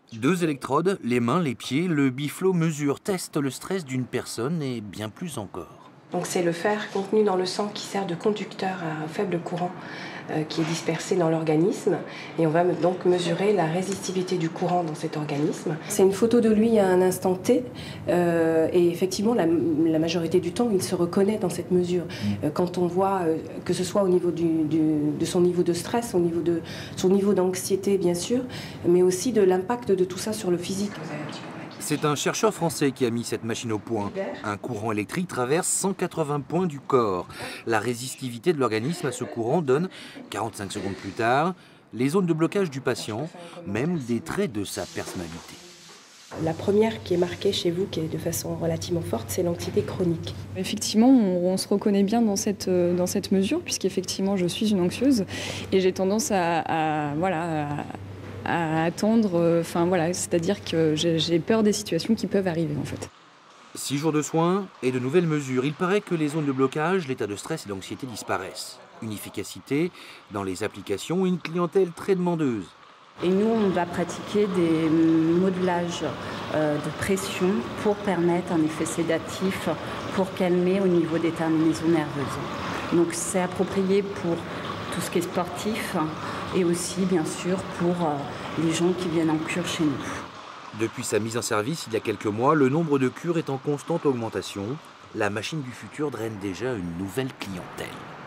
2 électrodes, les mains, les pieds, le biflot mesure, teste le stress d'une personne et bien plus encore. Donc c'est le fer contenu dans le sang qui sert de conducteur à un faible courant qui est dispersé dans l'organisme. Et on va donc mesurer la résistivité du courant dans cet organisme. C'est une photo de lui à un instant T. Et effectivement, la majorité du temps, il se reconnaît dans cette mesure. Quand on voit que ce soit au niveau de son niveau de stress, au niveau de son niveau d'anxiété, bien sûr, mais aussi de l'impact de tout ça sur le physique. C'est un chercheur français qui a mis cette machine au point. Un courant électrique traverse 180 points du corps. La résistivité de l'organisme à ce courant donne, 45 secondes plus tard, les zones de blocage du patient, même des traits de sa personnalité. La première qui est marquée chez vous, qui est de façon relativement forte, c'est l'anxiété chronique. Effectivement, on se reconnaît bien dans cette mesure, puisqu'effectivement, je suis une anxieuse et j'ai tendance à attendre, c'est-à-dire que j'ai peur des situations qui peuvent arriver en fait. 6 jours de soins et de nouvelles mesures. Il paraît que les zones de blocage, l'état de stress et d'anxiété disparaissent. Une efficacité dans les applications et une clientèle très demandeuse. Et nous, on va pratiquer des modulages de pression pour permettre un effet sédatif, pour calmer au niveau des terminaisons nerveuses. Donc c'est approprié pour tout ce qui est sportif et aussi bien sûr pour les gens qui viennent en cure chez nous. Depuis sa mise en service il y a quelques mois, le nombre de cures est en constante augmentation. La machine du futur draine déjà une nouvelle clientèle.